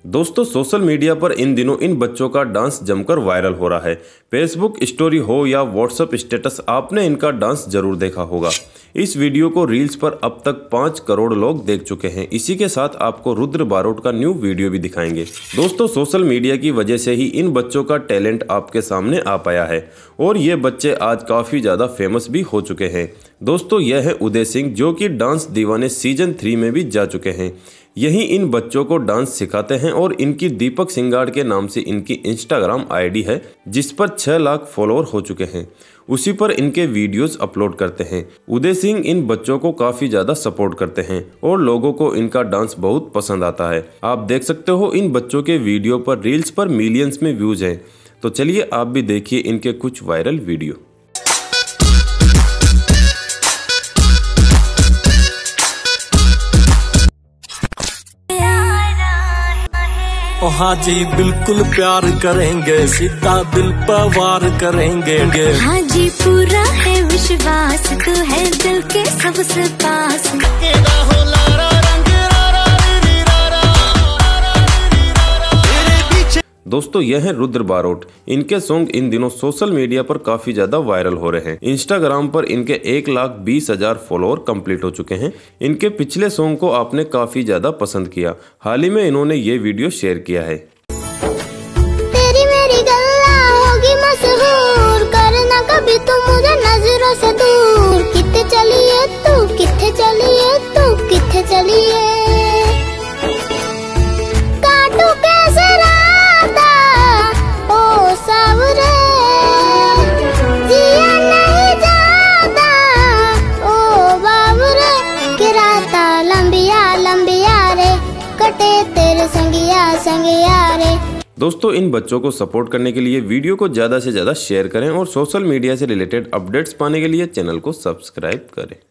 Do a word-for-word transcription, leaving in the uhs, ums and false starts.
दोस्तों social media पर इन दिनों इन बच्चों का डांस जमकर वायरल हो रहा है। फेसबुक स्टोरी हो या व्हाट्सएप स्टेटस, आपने इनका डांस जरूर देखा होगा। इस वीडियो को रील्स पर अब तक पाँच करोड़ लोग देख चुके हैं। इसी के साथ आपको रुद्र बारोट का न्यू वीडियो भी दिखाएंगे। दोस्तों सोशल मीडिया की वजह से ही इन बच्चों का टैलेंट आपके सामने आ पाया है और ये बच्चे आज काफ़ी ज़्यादा फेमस भी हो चुके हैं। दोस्तों यह है उदय सिंह, जो कि डांस दीवाने सीजन थ्री में भी जा चुके हैं। यही इन बच्चों को डांस सिखाते हैं और इनकी दीपक सिंगाड़ के नाम से इनकी इंस्टाग्राम आईडी है, जिस पर छह लाख फॉलोअर हो चुके हैं। उसी पर इनके वीडियोस अपलोड करते हैं। उदय सिंह इन बच्चों को काफ़ी ज़्यादा सपोर्ट करते हैं और लोगों को इनका डांस बहुत पसंद आता है। आप देख सकते हो इन बच्चों के वीडियो पर रील्स पर मिलियंस में व्यूज़ हैं। तो चलिए आप भी देखिए इनके कुछ वायरल वीडियो। ओ हाँ जी बिल्कुल प्यार करेंगे, सीधा दिल पर वार करेंगे। हाँ जी पूरा है विश्वास, तू है दिल के सबसे पास। दोस्तों यह है रुद्र बारोट। इनके सॉन्ग इन दिनों सोशल मीडिया पर काफी ज्यादा वायरल हो रहे हैं। इंस्टाग्राम पर इनके एक लाख बीस हजार फॉलोअर कंप्लीट हो चुके हैं। इनके पिछले सॉन्ग को आपने काफी ज्यादा पसंद किया। हाल ही में इन्होंने ये वीडियो शेयर किया है। तेरी मेरी गल्ला होगी मशहूर, करना कभी तुम मुझे नजरों से दूर। किथे चलिए तू, किथे चलिए तू, किथे चलिए। काटू कैसे तेरे संगिया संगिया रे। दोस्तों इन बच्चों को सपोर्ट करने के लिए वीडियो को ज़्यादा से ज़्यादा शेयर करें और सोशल मीडिया से रिलेटेड अपडेट्स पाने के लिए चैनल को सब्सक्राइब करें।